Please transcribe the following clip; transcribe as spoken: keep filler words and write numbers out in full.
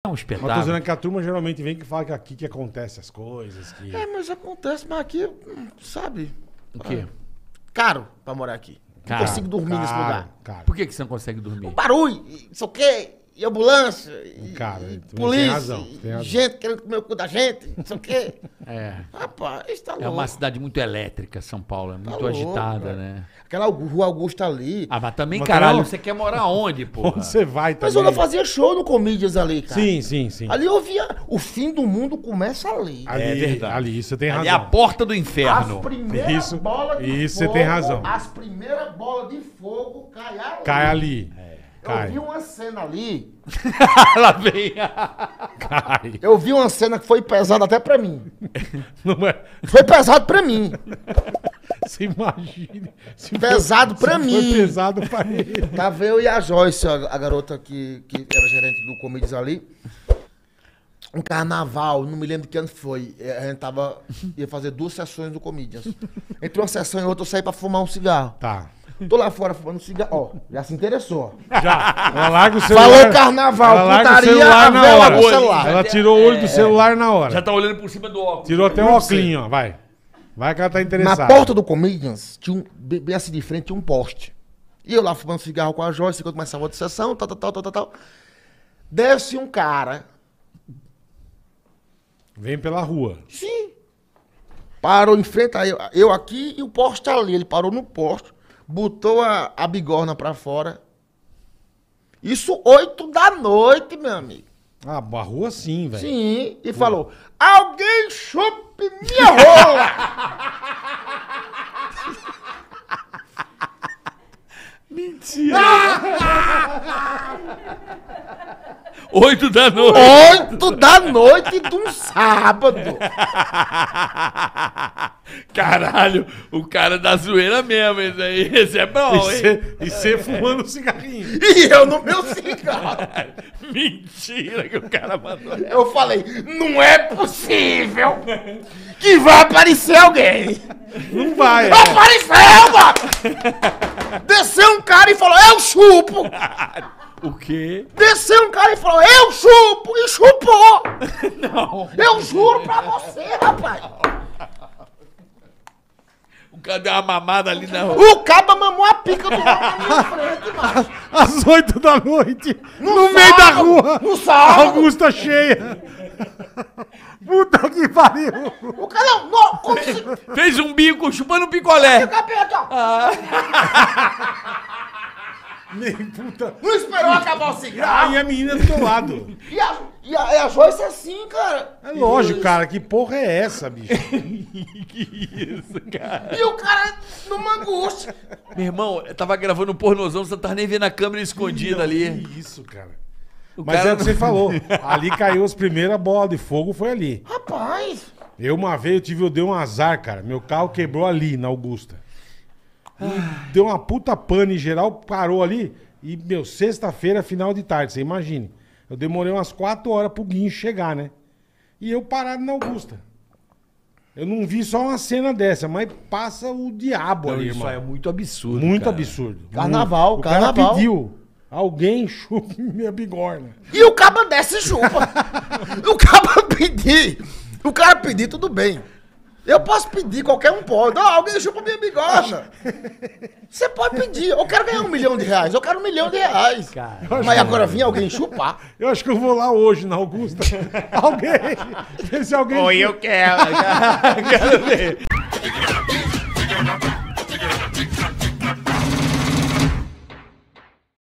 um Mas tô espetáculo. dizendo que a turma geralmente vem que fala que aqui que acontece as coisas. Que... É, mas acontece, mas aqui, hum, sabe? O quê? Caro pra morar aqui. Não Caro, consigo dormir nesse Caro, lugar. Cara, Por que, que você não consegue dormir? Barulho, e não sei o quê, e ambulância, e, Cara, e tem polícia, razão, e tem razão. gente querendo comer o cu da gente, não sei o quê. É. Rapaz, isso tá louco. É uma cidade muito elétrica, São Paulo. É muito louco, agitada, velho. né? Aquela rua Augusta ali. Ah, mas também, Mas caralho, não- você quer morar onde, porra? onde você vai Mas também? eu não fazia show no Comedians ali, cara. Sim, sim, sim. Ali eu via, o fim do mundo começa ali. Ali, É verdade. ali, isso você tem Ali é razão. a porta do As inferno. primeiras Isso- bolas de isso você fogo, tem razão. As primeiras bolas de fogo caem ali. Cai ali. Eu Cai. vi uma cena ali, Ela vem. Cai. eu vi uma cena que foi pesada até pra mim. Não é... Foi pesado pra mim. Você imagina. Se Pesado for, pra se mim. For pesado pra ele. Tava eu e a Joyce, a, a garota que, que era gerente do Comedians ali. Um carnaval, não me lembro de que ano foi. eh, A gente tava, ia fazer duas sessões do Comedians. Entre uma sessão e outra eu saí pra fumar um cigarro. Tá. Tô lá fora fumando cigarro. Ó, já se interessou. Já. Ela larga o celular. Falou carnaval, ela larga putaria, o celular a na vela hora. no celular. Ela tirou o olho do celular na hora. Já tá olhando por cima do óculos. Tirou até o óculos, ó. Vai. Vai que ela tá Na interessada. porta do Comedians, tinha um, bem bem assim de frente, tinha um poste. E eu lá fumando cigarro com a Joyce, quando começava a outra sessão, tal, tal, tal, tal, tal, tal. Desce um cara. Vem pela rua. Sim. Parou em frente a eu, eu aqui e o poste ali. Ele parou no poste, botou a, a bigorna pra fora. Isso oito da noite, meu amigo. Ah, a rua sim, velho. Sim. E falou, alguém chupe minha rola. Mentira. Oito da noite. Oito da noite de um sábado. Caralho, o cara da zoeira mesmo, esse aí. Esse é bom, E hein? você- E você fumando um cigarrinho. E eu no meu cigarro. Mentira que o cara mandou. Eu falei, não é possível que vai aparecer alguém. Não vai. é. Apareceu, mano! Desceu um cara e falou, eu chupo! O quê? Desceu um cara e falou, eu chupo! E chupou! Não. Eu juro pra você, rapaz! O cara deu uma mamada ali na rua. O caba mamou a pica do homem na minha frente, mano! Às oito da noite. No, No meio da sábado, rua. no sábado. Augusta cheia. Puta que pariu. O cara não, não, como se... Fez um bico chupando um picolé. Capeta, ó. Nem puta. Não esperou acabar o cigarro. Aí a menina do teu lado. E a, e a, e a Joyce é assim, cara. É lógico, cara. Que porra é essa, bicho? Que isso, cara? E o cara numa angústia. Meu irmão, eu tava gravando um pornozão, você não tava nem vendo a câmera escondida ali. Que isso, cara. O Mas cara é o que você falou. Ali caiu as primeiras bolas de fogo, foi ali. Rapaz. Eu uma vez eu tive, eu dei um azar, cara. Meu carro quebrou ali, na Augusta. E deu uma puta pane geral, parou ali. E, meu, sexta-feira, final de tarde, você imagine. Eu demorei umas quatro horas pro guincho chegar, né? E eu parado na Augusta. Eu não vi só uma cena dessa, mas passa o diabo Não, ali, isso irmão. é muito absurdo. Muito cara. absurdo. Carnaval, o carnaval. cara pediu. Alguém chupe minha bigorna. E o caba desce e chupa. O caba pedir. O cara pedir, tudo bem. Eu posso pedir, qualquer um pode. Não, alguém chupa minha bigorna. Você pode pedir. Eu quero ganhar um milhão de reais. Eu quero um milhão de reais. Cara. Mas agora vinha alguém chupar. Eu acho que eu vou lá hoje na Augusta. Alguém. Ver se alguém. Oi, eu quero. Quero ver.